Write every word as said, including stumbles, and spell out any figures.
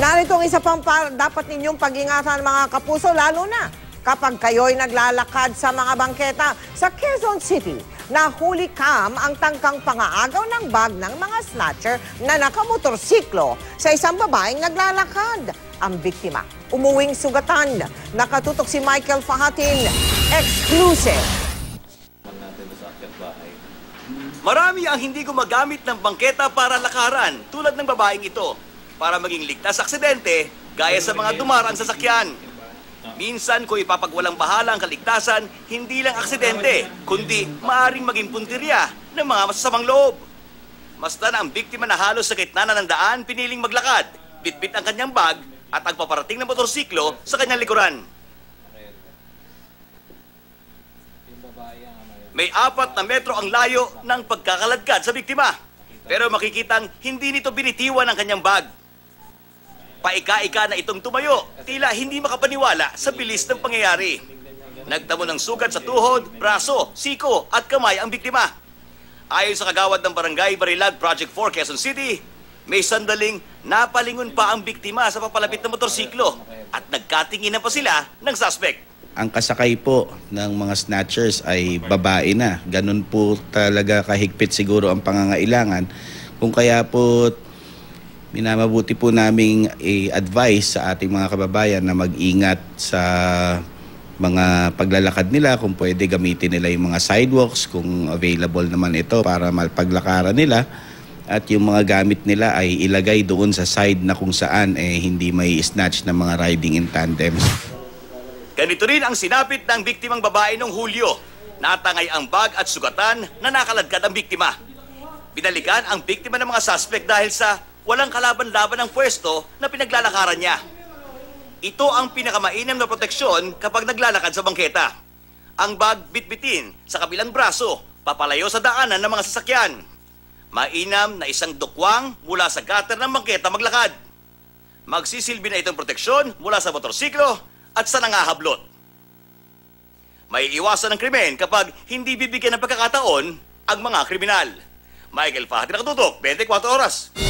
Narito ang isa pang pa, dapat ninyong pag-ingatan mga kapuso, lalo na kapag kayo'y naglalakad sa mga bangketa sa Quezon City. Nahuli kam ang tangkang pangaagaw ng bag ng mga snatcher na nakamotorsiklo sa isang babaeng naglalakad. Ang biktima, umuwing sugatan. Nakatutok si Michael Fahatin. Exclusive. Marami ang hindi gumagamit ng bangketa para lakaran tulad ng babaeng ito para maging ligtas sa aksidente gaya sa mga dumarang sasakyan. Minsan kung ipapagwalang bahala ang kaligtasan, hindi lang aksidente, kundi maaring maging puntirya ng mga masasamang loob. Masdan ang biktima na halos sa gitna na ng daan piniling maglakad, bitbit ang kanyang bag at ang paparating na motorsiklo sa kanyang likuran. May apat na metro ang layo ng pagkakaladkad sa biktima. Pero makikitang hindi nito binitiwan ang kanyang bag. Paika-ika na itong tumayo, tila hindi makapaniwala sa bilis ng pangyayari. Nagtamo ng sugat sa tuhod, braso, siko at kamay ang biktima. Ayon sa kagawad ng Barangay Barilag Project four Quezon City, may sandaling napalingon pa ang biktima sa papalapit na motorsiklo at nagkatinginan pa sila ng suspect. Ang kasakay po ng mga snatchers ay babae na. Ganun po talaga kahigpit siguro ang pangangailangan. Kung kaya po minamabuti po naming i-advise sa ating mga kababayan na mag-ingat sa mga paglalakad nila. Kung pwede gamitin nila yung mga sidewalks, kung available naman ito para malpaglakaran nila. At yung mga gamit nila ay ilagay doon sa side na kung saan eh, hindi may snatch ng mga riding in tandems. Ganito rin ang sinapit ng biktimang babae noong Hulyo. Natangay ang bag at sugatan na nakaladkad ang biktima. Binalikan ang biktima ng mga suspect dahil sa walang kalaban-laban ng pwesto na pinaglalakaran niya. Ito ang pinakamainam na proteksyon kapag naglalakad sa bangketa. Ang bag bitbitin sa kabilang braso, papalayo sa daanan ng mga sasakyan. Mainam na isang dukwang mula sa gutter ng bangketa maglakad. Magsisilbi na itong proteksyon mula sa motorsiklo at sa nangahablot. May iwasan ng krimen kapag hindi bibigyan ng pagkakataon ang mga kriminal. Michael Fahatin, nakatutok, twenty-four oras.